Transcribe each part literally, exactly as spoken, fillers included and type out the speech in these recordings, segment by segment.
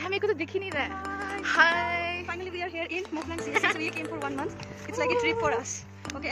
मेरे को तो दिख ही नहीं रहा है. Hi. Finally, we are here in Mawphlang C H C. So we came for one month. It's like a trip for us. Okay.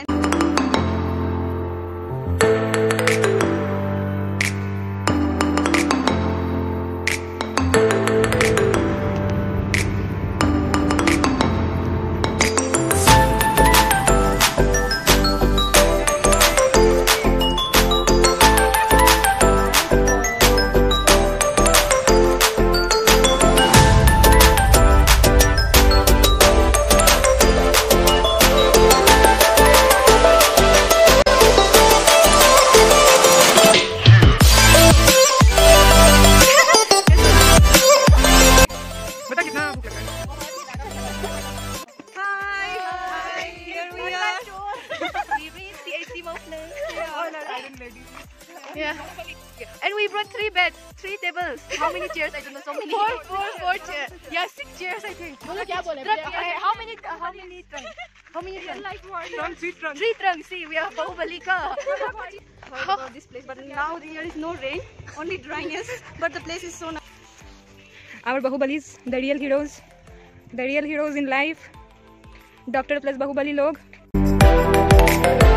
Yeah. And we brought three beds, three tables. How many chairs? I don't know. So many. Four, four, four chairs. Yeah, six chairs I think. बोलो क्या बोले? How many? Uh, how many trunks? How many trunks? Like one. Trunks, three trunks. Three trunks. See, we are Bahubali ka. Heard about this place, but now there is no rain, only dryness. But the place is so nice. Our Bahubalis, the real heroes, the real heroes in life. Doctor plus Bahubali log.